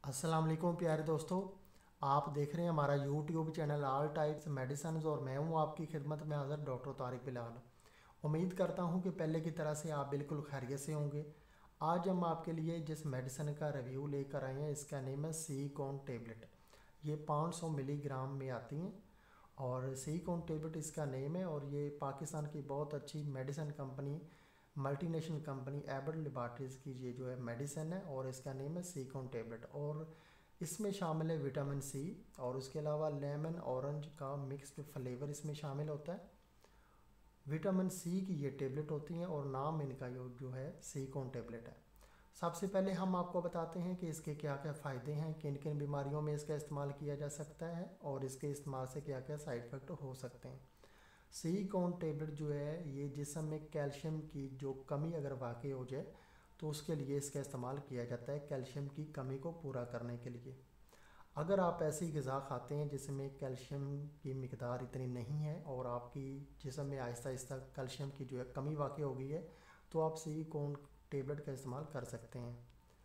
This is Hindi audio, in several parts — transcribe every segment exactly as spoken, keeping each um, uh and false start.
अस्सलाम वालेकुम प्यारे दोस्तों। आप देख रहे हैं हमारा YouTube channel all types medicine और मैं हूं आपकी खिदमत में हाज़िर डॉक्टर तारिक बिलाल। उम्मीद करता हूं कि पहले की तरह से आप बिल्कुल खैरियत से होंगे। आज हम आपके लिए जिस मेडिसिन का रिव्यू लेकर आए हैं इसका नेम है सी कॉन टेबलेट। ये पाँच सौ मिलीग्राम में आती हैं और सी कॉन टेबलेट इसका नेम है और ये पाकिस्तान की बहुत अच्छी medicine company multinational company Abbott laboratories की ये जो है मेडिसिन है और इसका नेम है सी कॉन टेबलेट। और इसमें शामिल है विटामिन सी और उसके अलावा लेमन ऑरेंज का मिक्स्ड फ्लेवर इसमें शामिल होता है। विटामिन सी की ये टेबलेट होती हैं और नाम इनका जो जो है सी कॉन टेबलेट है। सबसे पहले हम आपको बताते हैं कि इसके क्या क्या फ़ायदे हैं, किन किन बीमारियों में इसका इस्तेमाल किया जा सकता है और इसके इस्तेमाल से क्या क्या साइड इफ़ेक्ट हो सकते हैं। सी कॉन टेबलेट जो है ये जिस्म में कैल्शियम की जो कमी अगर वाकई हो जाए तो उसके लिए इसका इस्तेमाल किया जाता है, कैल्शियम की कमी को पूरा करने के लिए। अगर आप ऐसी ग़िज़ा खाते हैं जिसमें कैल्शियम की मिकदार इतनी नहीं है और आपकी जिस्म में आहिस्ता आहिस्ता कैल्शियम की जो है कमी वाकई हो गई है तो आप सी कॉन टेबलेट का इस्तेमाल कर सकते हैं।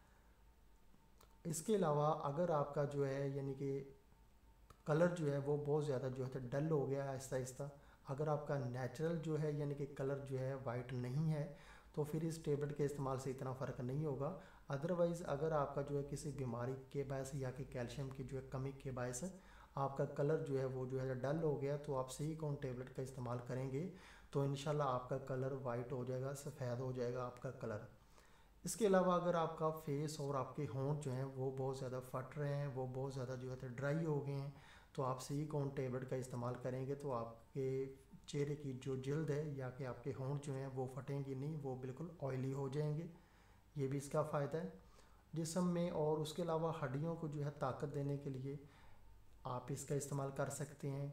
इसके अलावा अगर आपका जो है यानी कि कलर जो है वो बहुत ज़्यादा जो है डल हो गया आहिस्ता आहिस्ता, अगर आपका नेचुरल जो है यानी कि कलर जो है वाइट नहीं है तो फिर इस टेबलेट के इस्तेमाल से इतना फ़र्क नहीं होगा। अदरवाइज़ अगर आपका जो है किसी बीमारी के बायस या कि कैल्शियम की जो है कमी के बायस आपका कलर जो है वो जो है डल हो गया तो आप सी कॉन टेबलेट का इस्तेमाल करेंगे तो इंशाल्लाह आपका कलर वाइट हो जाएगा, सफ़ेद हो जाएगा आपका कलर। इसके अलावा अगर आपका फेस और आपके होंठ जो हैं वो बहुत ज़्यादा फट रहे हैं, वो बहुत ज़्यादा जो है ड्राई हो गए हैं तो आप सी कॉन टेबलेट का इस्तेमाल करेंगे तो आपके चेहरे की जो जल्द है या कि आपके होंठ जो हैं वो फटेंगे नहीं, वो बिल्कुल ऑयली हो जाएंगे। ये भी इसका फ़ायदा है जिस्म में। और उसके अलावा हड्डियों को जो है ताकत देने के लिए आप इसका इस्तेमाल कर सकते हैं।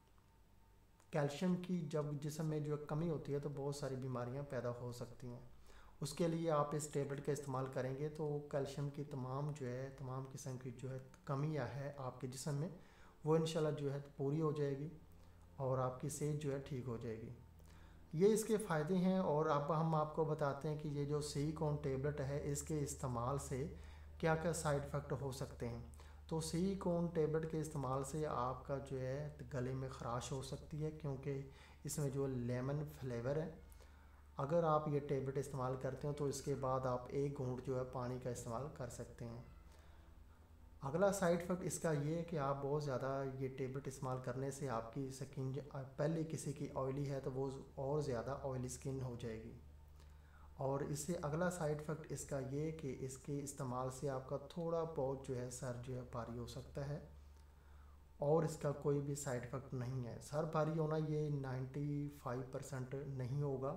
कैल्शियम की जब जिस्म में जो कमी होती है तो बहुत सारी बीमारियां पैदा हो सकती हैं। उसके लिए आप इस टेबलेट का इस्तेमाल करेंगे तो कैल्शियम की तमाम जो है तमाम किस्म की जो है कमियां है आपके जिस्म में वो इंशाल्लाह जो है पूरी हो जाएगी और आपकी सेहत जो है ठीक हो जाएगी। ये इसके फ़ायदे हैं और अब हम आपको बताते हैं कि ये जो सी कॉन टेबलेट है इसके इस्तेमाल से क्या क्या साइड इफ़ेक्ट हो सकते हैं। तो सी कॉन टेबलेट के इस्तेमाल से आपका जो है गले में ख़राश हो सकती है क्योंकि इसमें जो लेमन फ्लेवर है, अगर आप ये टेबलेट इस्तेमाल करते हो तो इसके बाद आप एक घूंट जो है पानी का इस्तेमाल कर सकते हैं। अगला साइड इफ़ेक्ट इसका ये है कि आप बहुत ज़्यादा ये टेबलेट इस्तेमाल करने से आपकी स्किन पहले किसी की ऑयली है तो वो और ज़्यादा ऑयली स्किन हो जाएगी। और इससे अगला साइड इफ़ेक्ट इसका ये कि इसके इस्तेमाल से आपका थोड़ा बहुत जो है सर जो है भारी हो सकता है और इसका कोई भी साइड इफ़ेक्ट नहीं है। सर भारी होना ये नाइन्टी फाइव परसेंट नहीं होगा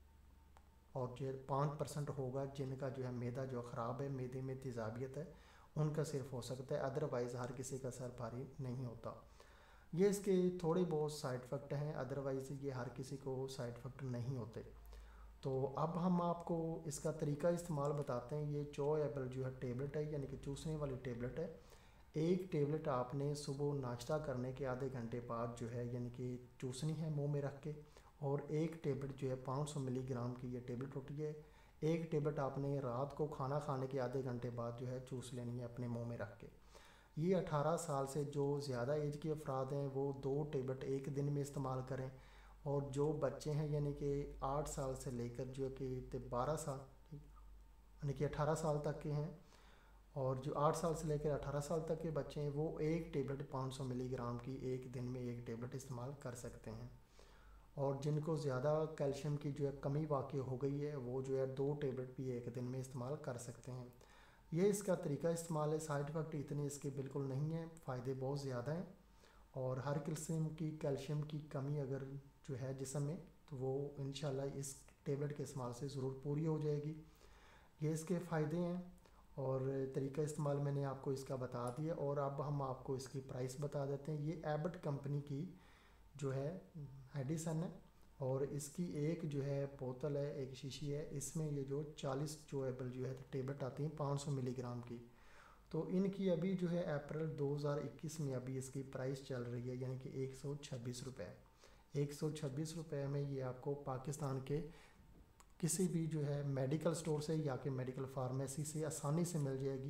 और जो पाँच परसेंट होगा जिनका जो है मैदा जो ख़राब है, मैदे में तेज़ाबियत है, उनका सिर्फ हो सकता है, अदरवाइज़ हर किसी का सर भारी नहीं होता। ये इसके थोड़े बहुत साइड इफ़ेक्ट हैं, अदरवाइज़ ये हर किसी को साइड इफ़ेक्ट नहीं होते। तो अब हम आपको इसका तरीका इस्तेमाल बताते हैं। ये चोएबल जो है टेबलेट है यानी कि चूसने वाली टेबलेट है। एक टेबलेट आपने सुबह नाश्ता करने के आधे घंटे बाद जो है यानी कि चूसनी है मुंह में रख के, और एक टेबलेट जो है पाँच सौ मिलीग्राम की ये टेबलेट होती है। एक टेबलेट आपने रात को खाना खाने के आधे घंटे बाद जो है चूस लेनी है अपने मुंह में रख के। ये अठारह साल से जो ज़्यादा एज के अफराद हैं वो दो टेबलेट एक दिन में इस्तेमाल करें, और जो बच्चे हैं यानी कि आठ साल से लेकर जो कि बारह साल यानी कि अठारह साल तक के हैं, और जो आठ साल से लेकर अठारह साल तक के बच्चे हैं वो एक टेबलेट पाँच सौ मिलीग्राम की एक दिन में एक टेबलेट इस्तेमाल कर सकते हैं। और जिनको ज़्यादा कैल्शियम की जो है कमी वाक़ई हो गई है वो जो है दो टेबलेट भी एक दिन में इस्तेमाल कर सकते हैं। ये इसका तरीका इस्तेमाल है। साइड इफ़ेक्ट इतने इसके बिल्कुल नहीं हैं, फ़ायदे बहुत ज़्यादा हैं। और हर किस्म की कैल्शियम की कमी अगर जो है जिस्म में तो वो इंशाल्लाह इस टेबलेट के इस्तेमाल से ज़रूर पूरी हो जाएगी। ये इसके फ़ायदे हैं और तरीका इस्तेमाल मैंने आपको इसका बता दिया। और अब हम आपको इसकी प्राइस बता देते हैं। ये एबट कंपनी की जो है मेडिसिन है और इसकी एक जो है बोतल है, एक शीशी है, इसमें ये जो चालीस जो एबल जो है टेबलेट आती हैं पाँच सौ मिलीग्राम की। तो इनकी अभी जो है अप्रैल दो हज़ार इक्कीस में अभी इसकी प्राइस चल रही है यानी कि एक सौ छब्बीस रुपये। एक सौ छब्बीस रुपये में ये आपको पाकिस्तान के किसी भी जो है मेडिकल स्टोर से या कि मेडिकल फार्मेसी से आसानी से मिल जाएगी।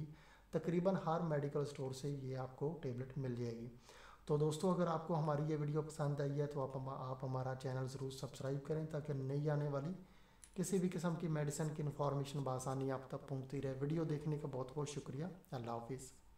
तकरीबन हर मेडिकल स्टोर से ये आपको टेबलेट मिल जाएगी। तो दोस्तों अगर आपको हमारी ये वीडियो पसंद आई है तो आप आप हमारा चैनल ज़रूर सब्सक्राइब करें ताकि नई आने वाली किसी भी किस्म की मेडिसिन की इन्फॉर्मेशन बआसानी आप तक पहुँचती रहे। वीडियो देखने का बहुत बहुत शुक्रिया। अल्लाह हाफिज़।